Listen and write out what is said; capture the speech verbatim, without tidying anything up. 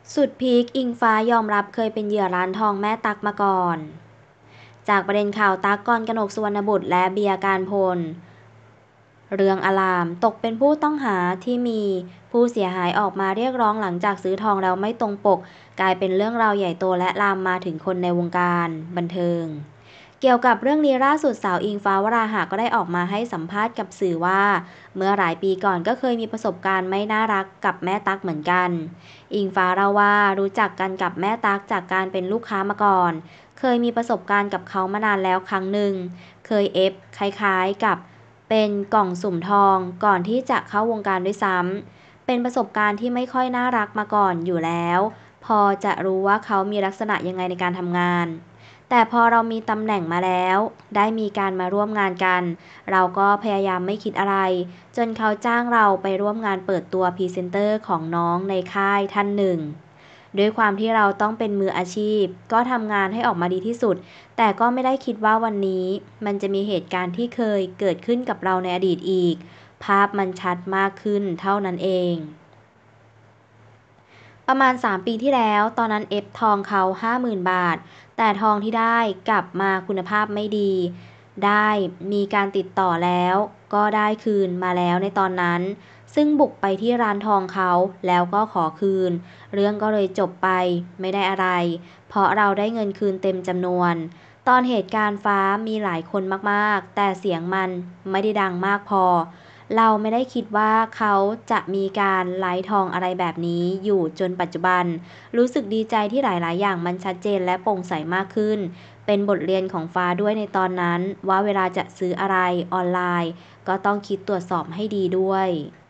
สุดพีคอิงฟ้ายอมรับเคยเป็นเหยื่อร้านทองแม่ตั๊กมาก่อน จากประเด็นข่าวตั๊ก กรกนก สุวรรณบุตรและเบียร์ การพล เรืองอลาม ตกเป็นผู้ต้องหาที่มีผู้เสียหายออกมาเรียกร้องหลังจากซื้อทองแล้วไม่ตรงปก กลายเป็นเรื่องราวใหญ่โตและลามมาถึงคนในวงการบันเทิง เกี่ยวกับเรื่องนี้ล่าสุดสาวอิงฟ้าวราหะก็ได้ออกมาให้สัมภาษณ์กับสื่อว่า เมื่อหลายปีก่อนก็เคยมีประสบการณ์ไม่น่ารักกับแม่ตั๊กเหมือนกัน อิงฟ้าเล่าว่ารู้จักกันกับแม่ตั๊กจากการเป็นลูกค้ามาก่อน เคยมีประสบการณ์กับเขามานานแล้วครั้งหนึ่ง เคยเอฟคล้ายๆกับเป็นกล่องสุ่มทองก่อนที่จะเข้าวงการด้วยซ้ำ เป็นประสบการณ์ที่ไม่ค่อยน่ารักมาก่อนอยู่แล้ว พอจะรู้ว่าเขามีลักษณะยังไงในการทำงาน แต่พอเรามีตำแหน่งมาแล้ว ได้มีการมาร่วมงานกัน เราก็พยายามไม่คิดอะไร จนเขาจ้างเราไปร่วมงานเปิดตัวพรีเซนเตอร์ของน้องในค่ายท่านหนึ่ง ด้วยความที่เราต้องเป็นมืออาชีพ ก็ทำงานให้ออกมาดีที่สุด แต่ก็ไม่ได้คิดว่าวันนี้มันจะมีเหตุการณ์ที่เคยเกิดขึ้นกับเราในอดีตอีก ภาพมันชัดมากขึ้นเท่านั้นเอง ประมาณ สาม ปีที่แล้ว ตอนนั้นเอฟทองเขา ห้าหมื่น บาท แต่ทองที่ได้กลับมาคุณภาพไม่ดี ได้มีการติดต่อแล้ว ก็ได้คืนมาแล้วในตอนนั้น ซึ่งบุกไปที่ร้านทองเขา แล้วก็ขอคืน เรื่องก็เลยจบไป ไม่ได้อะไร เพราะเราได้เงินคืนเต็มจำนวน ตอนเหตุการณ์ฟ้ามีหลายคนมากๆ แต่เสียงมันไม่ได้ดังมากพอ เราไม่ได้คิดว่าเขาจะมีการไลฟ์ทองอะไรแบบนี้อยู่จนปัจจุบัน รู้สึกดีใจที่หลายๆ อย่างมันชัดเจนและโปร่งใสมากขึ้น เป็นบทเรียนของฟ้าด้วยในตอนนั้นว่าเวลาจะซื้ออะไรออนไลน์ ก็ต้องคิดตรวจสอบให้ดีด้วย